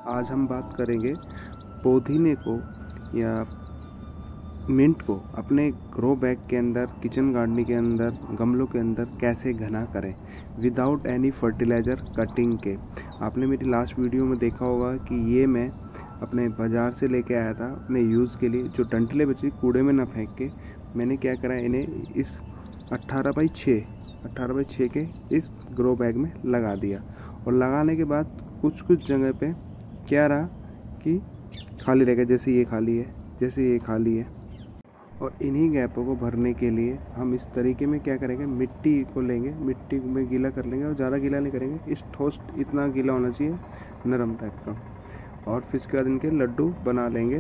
आज हम बात करेंगे पुदीने को या मिंट को अपने ग्रो बैग के अंदर, किचन गार्डनिंग के अंदर, गमलों के अंदर कैसे घना करें विदाउट एनी फर्टिलाइज़र कटिंग के। आपने मेरी लास्ट वीडियो में देखा होगा कि ये मैं अपने बाज़ार से लेके आया था अपने यूज़ के लिए। जो डंठलें बची कूड़े में ना फेंक के मैंने क्या करा, इन्हें इस 18x6 के इस ग्रो बैग में लगा दिया। और लगाने के बाद कुछ जगह पे क्या रहा कि खाली रह गया, जैसे ये खाली है। और इन्हीं गैपों को भरने के लिए हम इस तरीके में क्या करेंगे, मिट्टी को लेंगे, मिट्टी में गीला कर लेंगे और ज़्यादा गीला नहीं करेंगे, इस ठोस इतना गीला होना चाहिए, नरम टाइप का। और फिर उसके बाद इनके लड्डू बना लेंगे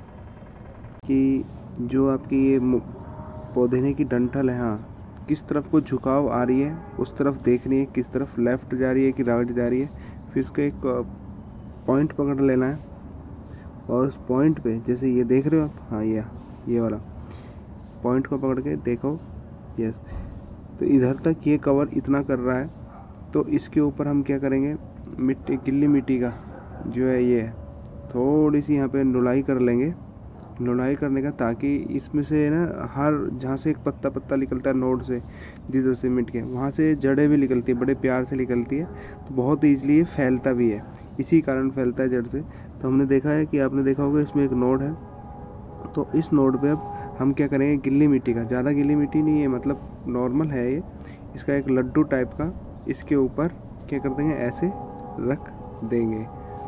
कि जो आपकी ये पुदीने की डंठल है, हाँ, किस तरफ को झुकाव आ रही है उस तरफ देखनी है, किस तरफ लेफ़्ट जा रही है कि राइट जा रही है। फिर इसका एक पॉइंट पकड़ लेना है और उस पॉइंट पे जैसे ये देख रहे हो आप, हाँ ये वाला पॉइंट को पकड़ के देखो, यस, तो इधर तक ये कवर इतना कर रहा है। तो इसके ऊपर हम क्या करेंगे, मिट्टी, गिल्ली मिट्टी का जो है ये थोड़ी सी यहाँ पे नुलाई कर लेंगे, नुलाई करने का, ताकि इसमें से ना हर जहाँ से एक पत्ता निकलता है नोड से, जिधर से मिट के वहाँ से जड़ें भी निकलती है, बड़े प्यार से निकलती है, तो बहुत ईजिली ये फैलता भी है, इसी कारण फैलता है जड़ से। तो हमने देखा है कि आपने देखा होगा इसमें एक नोड है, तो इस नोड पे अब हम क्या करेंगे, गिल्ली मिट्टी का, ज़्यादा गिल्ली मिट्टी नहीं है, मतलब नॉर्मल है ये, इसका एक लड्डू टाइप का इसके ऊपर क्या कर देंगे, ऐसे रख देंगे।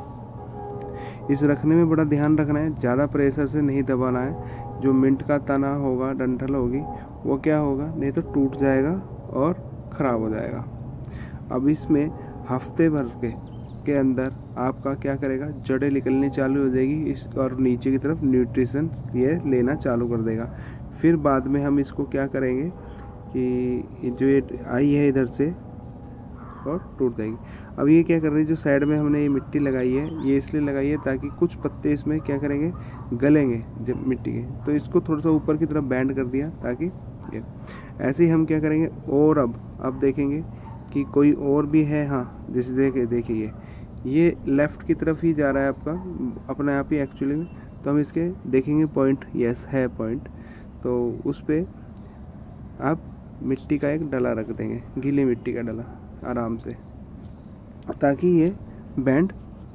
इस रखने में बड़ा ध्यान रखना है, ज़्यादा प्रेशर से नहीं दबाना है। जो मिंट का तना होगा, डंठल होगी, वो क्या होगा, नहीं तो टूट जाएगा और ख़राब हो जाएगा। अब इसमें हफ्ते भर के अंदर आपका क्या करेगा, जड़ें निकलनी चालू हो जाएगी इस, और नीचे की तरफ न्यूट्रिशन ये लेना चालू कर देगा। फिर बाद में हम इसको क्या करेंगे कि जो ये आई है इधर से और टूट जाएगी। अब ये क्या कर रही है, जो साइड में हमने ये मिट्टी लगाई है, ये इसलिए लगाई है ताकि कुछ पत्ते इसमें क्या करेंगे, गलेंगे जब मिट्टी के, तो इसको थोड़ा सा ऊपर की तरफ बैंड कर दिया ताकि ये ऐसे ही हम क्या करेंगे। और अब देखेंगे कि कोई और भी है, हाँ, जैसे देखिए ये लेफ़्ट की तरफ ही जा रहा है आपका अपने आप ही एक्चुअली में। तो हम इसके देखेंगे पॉइंट, यस है पॉइंट, तो उस पर आप मिट्टी का एक डला रख देंगे, गीली मिट्टी का डला आराम से, ताकि ये बैंड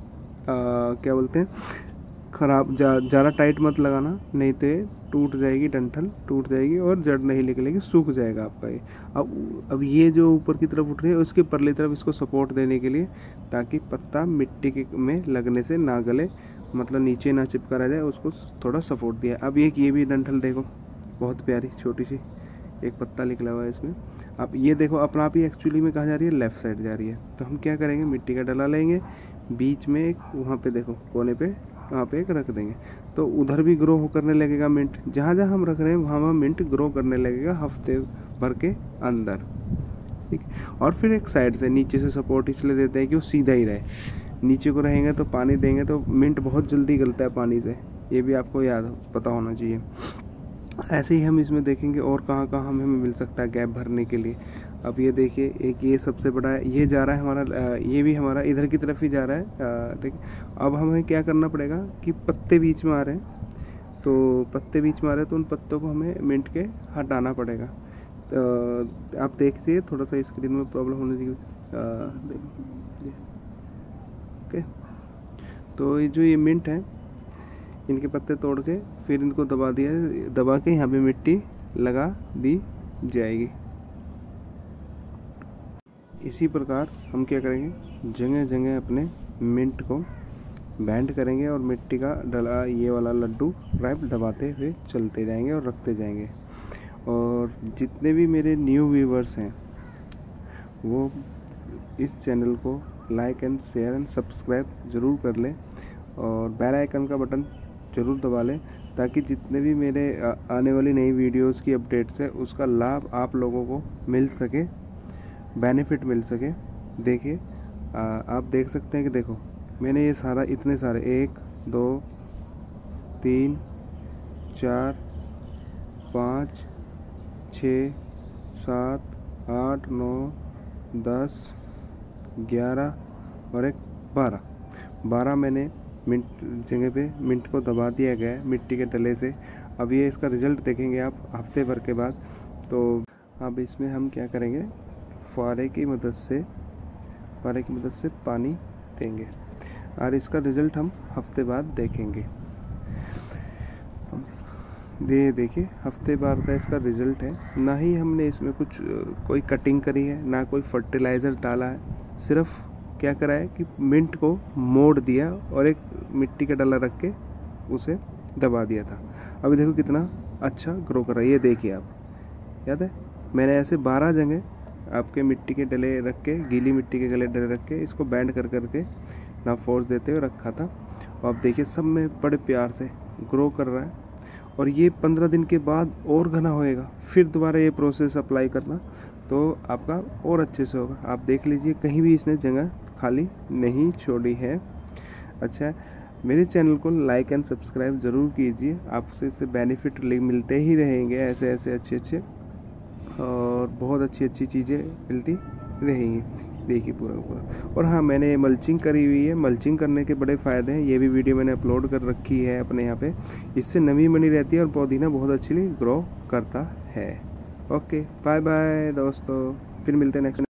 क्या बोलते हैं, ख़राब ज़्यादा टाइट मत लगाना, नहीं तो ये टूट जाएगी, डंठल टूट जाएगी और जड़ नहीं निकलेगी, सूख जाएगा आपका ये। अब ये जो ऊपर की तरफ उठ रही है उसके परली तरफ इसको सपोर्ट देने के लिए, ताकि पत्ता मिट्टी के में लगने से ना गले, मतलब नीचे ना चिपका रह जाए, उसको थोड़ा सपोर्ट दिया। अब ये भी डंठल देखो, बहुत प्यारी छोटी सी एक पत्ता निकला हुआ है इसमें। अब ये देखो अपना आप ही एक्चुअली में कहाँ जा रही है, लेफ़्ट साइड जा रही है। तो हम क्या करेंगे, मिट्टी का डला लेंगे, बीच में एक वहाँ पे देखो कोने पे, वहाँ पे एक रख देंगे, तो उधर भी ग्रो करने लगेगा मिंट। जहाँ हम रख रहे हैं वहाँ मिंट ग्रो करने लगेगा हफ्ते भर के अंदर, ठीक। और फिर एक साइड से नीचे से सपोर्ट इसलिए देते हैं कि वो सीधा ही रहे, नीचे को रहेंगे तो पानी देंगे तो मिंट बहुत जल्दी गलता है पानी से, ये भी आपको पता होना चाहिए। ऐसे ही हम इसमें देखेंगे और कहाँ हमें मिल सकता है गैप भरने के लिए। अब ये देखिए, एक ये सबसे बड़ा है, ये जा रहा है हमारा, ये भी हमारा इधर की तरफ ही जा रहा है, ठीक। अब हमें क्या करना पड़ेगा कि पत्ते बीच में आ रहे हैं, तो पत्ते बीच में आ रहे हैं तो उन पत्तों को हमें मिंट के हटाना पड़ेगा। तो आप देखिए, थोड़ा सा स्क्रीन में प्रॉब्लम होने की, ओके। तो ये जो ये मिंट है, इनके पत्ते तोड़ के फिर इनको दबा के यहाँ पे मिट्टी लगा दी जाएगी। इसी प्रकार हम क्या करेंगे, जगह जगह अपने मिंट को बैंड करेंगे और मिट्टी का डला, ये वाला लड्डू रैप दबाते हुए चलते जाएंगे और रखते जाएंगे। और जितने भी मेरे न्यू व्यूवर्स हैं वो इस चैनल को like and share and subscribe ज़रूर कर लें और बेल आइकन का बटन ज़रूर दबा लें, ताकि जितने भी मेरे आने वाली नई वीडियोस की अपडेट्स है उसका लाभ आप लोगों को मिल सके, बेनिफिट मिल सके। देखिए आप देख सकते हैं कि देखो मैंने ये सारा, इतने सारे 1 2 3 4 5 6 7 8 9 10 11 और एक 12 12 मैंने मिनट जगह पे मिनट को दबा दिया गया है मिट्टी के डले से। अब ये इसका रिज़ल्ट देखेंगे आप हफ्ते भर के बाद। तो अब इसमें हम क्या करेंगे, फुहारे की मदद से पानी देंगे और इसका रिज़ल्ट हम हफ्ते बाद देखेंगे। देखिए हफ्ते बाद का इसका रिज़ल्ट है। ना ही हमने इसमें कोई कटिंग करी है, ना कोई फर्टिलाइज़र डाला है, सिर्फ क्या करा है कि मिंट को मोड़ दिया और एक मिट्टी का डला रख के उसे दबा दिया था। अभी देखो कितना अच्छा ग्रो कर रहा है। ये देखिए आप, याद है मैंने ऐसे 12 जगह आपके मिट्टी के डले रख के, गीली मिट्टी के गले डले रख के इसको बैंड कर करके ना फोर्स देते हुए रखा था। और आप देखिए सब में बड़े प्यार से ग्रो कर रहा है। और ये 15 दिन के बाद और घना होएगा, फिर दोबारा ये प्रोसेस अप्लाई करना तो आपका और अच्छे से होगा। आप देख लीजिए कहीं भी इसने जगह खाली नहीं छोड़ी है। अच्छा, मेरे चैनल को लाइक एंड सब्सक्राइब ज़रूर कीजिए, आपसे इससे बेनिफिट मिलते ही रहेंगे, ऐसे अच्छे और बहुत अच्छी चीज़ें मिलती रहेंगी। देखिए पूरा। और हाँ, मैंने मल्चिंग करी हुई है। मल्चिंग करने के बड़े फ़ायदे हैं, ये भी वीडियो मैंने अपलोड कर रखी है अपने यहाँ पे। इससे नमी बनी रहती है और पुदीना बहुत अच्छी ग्रो करता है। ओके, बाय बाय दोस्तों, फिर मिलते हैं नेक्स्ट